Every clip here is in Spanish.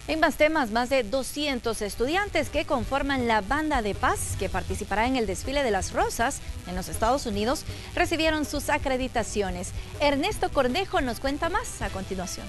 En más temas, más de 200 estudiantes que conforman la Banda de Paz, que participará en el Desfile de las Rosas en los Estados Unidos, recibieron sus acreditaciones. Ernesto Cornejo nos cuenta más a continuación.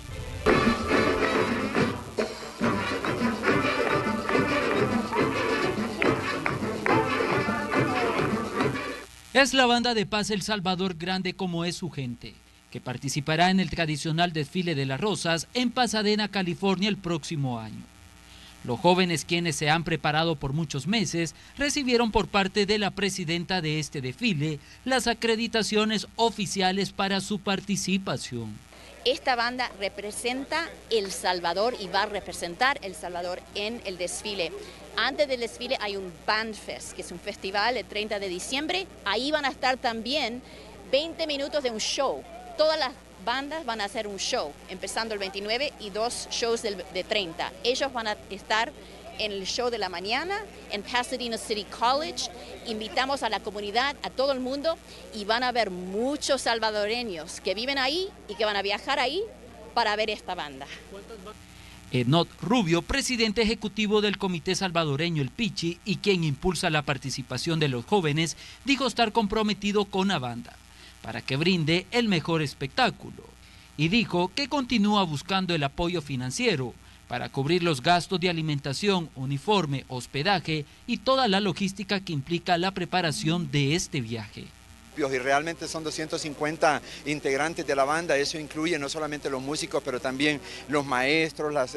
Es la Banda de Paz El Salvador Grande, como es su gente, que participará en el tradicional Desfile de las Rosas en Pasadena, California, el próximo año. Los jóvenes, quienes se han preparado por muchos meses, recibieron por parte de la presidenta de este desfile las acreditaciones oficiales para su participación. Esta banda representa El Salvador y va a representar El Salvador en el desfile. Antes del desfile hay un Band Fest, que es un festival el 30 de diciembre. Ahí van a estar también 20 minutos de un show. Todas las bandas van a hacer un show, empezando el 29 y 2 shows de 30. Ellos van a estar en el show de la mañana en Pasadena City College. Invitamos a la comunidad, a todo el mundo, y van a ver muchos salvadoreños que viven ahí y que van a viajar ahí para ver esta banda. Enot Rubio, presidente ejecutivo del Comité Salvadoreño El Pichi y quien impulsa la participación de los jóvenes, dijo estar comprometido con la banda para que brinde el mejor espectáculo, y dijo que continúa buscando el apoyo financiero para cubrir los gastos de alimentación, uniforme, hospedaje y toda la logística que implica la preparación de este viaje. Y realmente son 250 integrantes de la banda. Eso incluye no solamente los músicos, pero también los maestros, los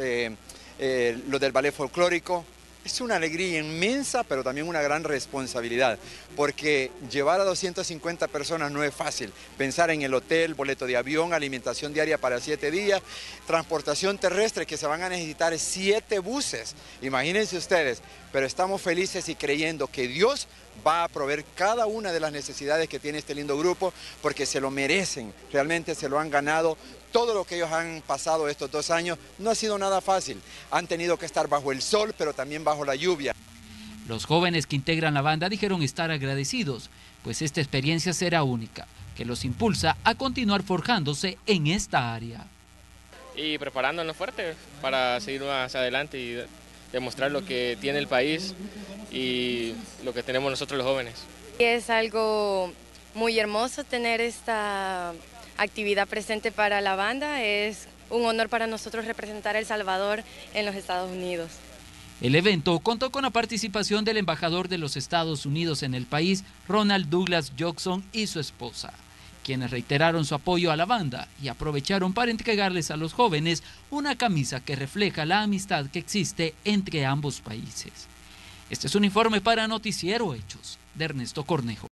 del ballet folclórico. Es una alegría inmensa, pero también una gran responsabilidad, porque llevar a 250 personas no es fácil. Pensar en el hotel, boleto de avión, alimentación diaria para 7 días, transportación terrestre, que se van a necesitar 7 buses, imagínense ustedes. Pero estamos felices y creyendo que Dios va a proveer cada una de las necesidades que tiene este lindo grupo, porque se lo merecen, realmente se lo han ganado. Todo lo que ellos han pasado estos 2 años no ha sido nada fácil. Han tenido que estar bajo el sol, pero también bajo la lluvia. Los jóvenes que integran la banda dijeron estar agradecidos, pues esta experiencia será única, que los impulsa a continuar forjándose en esta área. Y preparándonos fuerte para seguir más adelante y demostrar lo que tiene el país y lo que tenemos nosotros los jóvenes. Es algo muy hermoso tener esta actividad presente para la banda. Es un honor para nosotros representar a El Salvador en los Estados Unidos. El evento contó con la participación del embajador de los Estados Unidos en el país, Ronald Douglas Jackson, y su esposa, quienes reiteraron su apoyo a la banda y aprovecharon para entregarles a los jóvenes una camisa que refleja la amistad que existe entre ambos países. Este es un informe para Noticiero Hechos, de Ernesto Cornejo.